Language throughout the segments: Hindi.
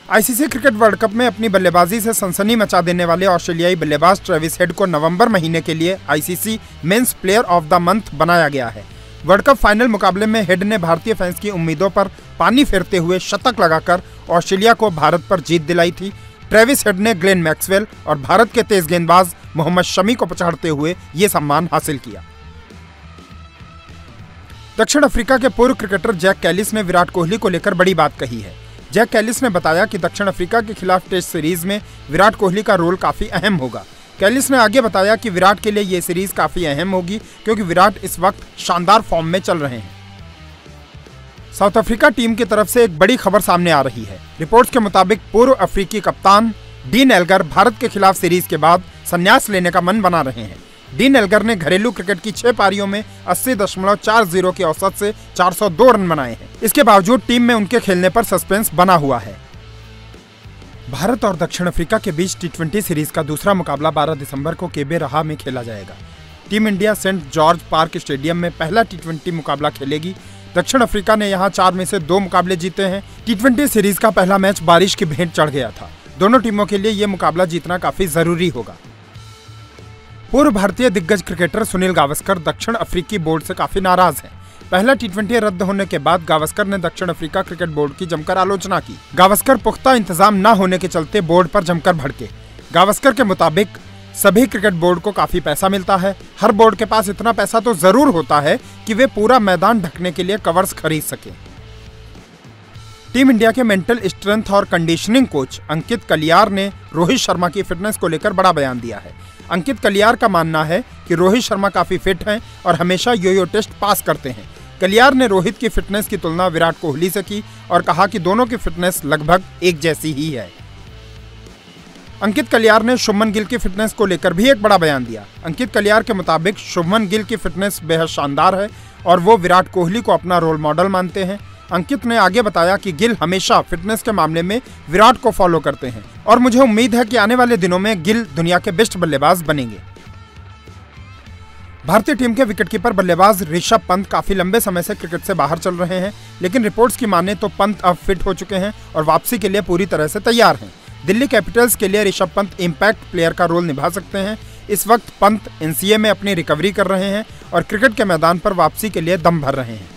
आईसीसी क्रिकेट वर्ल्ड कप में अपनी बल्लेबाजी से सनसनी मचा देने वाले ऑस्ट्रेलियाई बल्लेबाज ट्रेविस हेड को नवंबर महीने के लिए ICC men's player of the month बनाया गया है। वर्ल्ड कप फाइनल मुकाबले में हेड ने भारतीय फैंस की उम्मीदों पर पानी फेरते हुए शतक लगाकर ऑस्ट्रेलिया को भारत पर जीत दिलाई थी। ट्रेविस हेड ने ग्लेन मैक्सवेल और भारत के तेज गेंदबाज मोहम्मद शमी को पछाड़ते हुए ये सम्मान हासिल किया। दक्षिण अफ्रीका के पूर्व क्रिकेटर जैक कैलिस ने विराट कोहली को लेकर बड़ी बात कही है। जैक कैलिस ने बताया कि दक्षिण अफ्रीका के खिलाफ टेस्ट सीरीज में विराट कोहली का रोल काफी अहम होगा। कैलिस ने आगे बताया कि विराट के लिए ये सीरीज काफी अहम होगी क्योंकि विराट इस वक्त शानदार फॉर्म में चल रहे हैं। साउथ अफ्रीका टीम की तरफ से एक बड़ी खबर सामने आ रही है। रिपोर्ट्स के मुताबिक पूर्व अफ्रीकी कप्तान डीन एल्गर भारत के खिलाफ सीरीज के बाद संन्यास लेने का मन बना रहे हैं। डीन एल्गर ने घरेलू क्रिकेट की 6 पारियों में 80.40 की औसत से 402 रन बनाए हैं। इसके बावजूद टीम में उनके खेलने पर सस्पेंस बना हुआ है। भारत और दक्षिण अफ्रीका के बीच टी20 सीरीज का दूसरा मुकाबला 12 दिसंबर को केबे रहा में खेला जाएगा। Team India St George Park stadium में पहला टी20 मुकाबला खेलेगी। दक्षिण अफ्रीका ने यहां 4 में से 2 मुकाबले जीते हैं। टी20 सीरीज का पहला मैच बारिश की भेंट चढ़ गया था। दोनों टीमों के लिए यह मुकाबला जीतना काफी जरूरी होगा। पूर्व भारतीय दिग्गज क्रिकेटर सुनील गावस्कर दक्षिण अफ्रीकी बोर्ड से काफी नाराज हैं। पहला टी20 रद्द होने के बाद गावस्कर ने दक्षिण अफ्रीका क्रिकेट बोर्ड की जमकर आलोचना की। गावस्कर पुख्ता इंतजाम न होने के चलते बोर्ड पर जमकर भड़के। गावस्कर के मुताबिक सभी क्रिकेट बोर्ड को काफी पैसा मिलता है। हर बोर्ड के पास इतना पैसा तो जरूर होता है कि वे पूरा मैदान ढकने के लिए कवर्स खरीद सके। टीम इंडिया के मेंटल स्ट्रेंथ और कंडीशनिंग कोच अंकित कलियार ने रोहित शर्मा की फिटनेस को लेकर बड़ा बयान दिया है। अंकित कलियार का मानना है कि रोहित शर्मा काफी फिट हैं और हमेशा यो-यो टेस्ट पास करते हैं। कलियार ने रोहित की फिटनेस की तुलना विराट कोहली से की और कहा कि दोनों की फिटनेस लगभग एक जैसी ही है। अंकित कलियार ने शुभमन गिल की फिटनेस को लेकर भी एक बड़ा बयान दिया। अंकित कलियार के मुताबिक शुभमन गिल की फिटनेस बेहद शानदार है और वो विराट कोहली को अपना रोल मॉडल मानते हैं। अंकित ने आगे बताया कि गिल हमेशा फिटनेस के मामले में विराट को फॉलो करते हैं और मुझे उम्मीद है कि आने वाले दिनों में गिल दुनिया के बेस्ट बल्लेबाज बनेंगे। भारतीय टीम के विकेटकीपर बल्लेबाज ऋषभ पंत काफी लंबे समय से क्रिकेट से बाहर चल रहे हैं, लेकिन रिपोर्ट्स की माने तो पंत अब फिट हो चुके हैं और वापसी के लिए पूरी तरह से तैयार हैं। दिल्ली कैपिटल्स के लिए ऋषभ पंत इम्पैक्ट प्लेयर का रोल निभा सकते हैं। इस वक्त पंत एनसीए में अपनी रिकवरी कर रहे हैं और क्रिकेट के मैदान पर वापसी के लिए दम भर रहे हैं।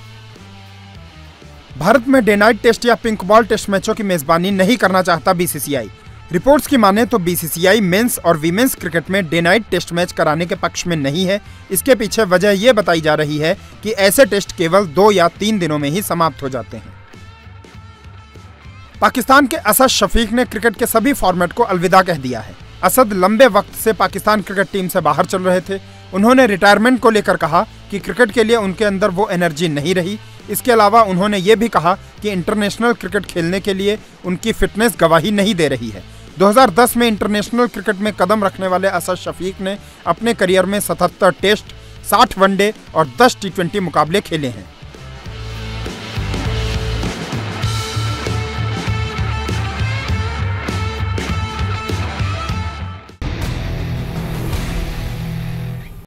भारत में डे नाइट टेस्ट या पिंक बॉल टेस्ट मैचों की मेजबानी नहीं करना चाहता बीसीसीआई। रिपोर्ट्स की माने तो बीसीसीआई मेंस और वीमेंस क्रिकेट में डे नाइट टेस्ट मैच कराने के पक्ष में नहीं है। इसके पीछे वजह यह बताई जा रही है कि ऐसे टेस्ट केवल 2 या 3 दिनों में ही समाप्त हो जाते हैं। पाकिस्तान के असद शफीक ने क्रिकेट के सभी फॉर्मेट को अलविदा कह दिया है। असद लंबे वक्त से पाकिस्तान क्रिकेट टीम से बाहर चल रहे थे। उन्होंने रिटायरमेंट को लेकर कहा कि क्रिकेट के लिए उनके अंदर वो एनर्जी नहीं रही। इसके अलावा उन्होंने ये भी कहा कि इंटरनेशनल क्रिकेट खेलने के लिए उनकी फिटनेस गवाही नहीं दे रही है। 2010 में इंटरनेशनल क्रिकेट में कदम रखने वाले असद शफीक ने अपने करियर में 77 टेस्ट, 60 वनडे और 10 टी20 मुकाबले खेले हैं।